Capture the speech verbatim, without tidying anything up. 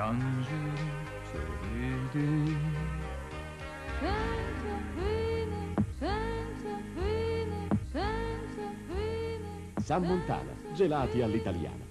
angeli sereni. Senza fine, senza fine, senza fine. San Montana, gelati all'italiana.